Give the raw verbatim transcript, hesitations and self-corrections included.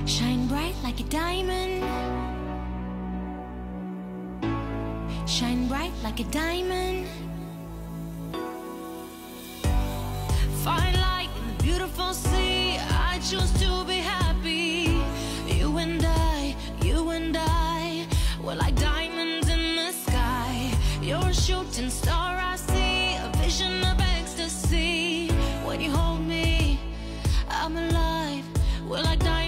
Shine bright like a diamond. Shine bright like a diamond. Fine light in the beautiful sea. I choose to be happy. You and I, you and I, we're like diamonds in the sky. You're a shooting star, I see a vision of ecstasy. When you hold me, I'm alive. We're like diamonds.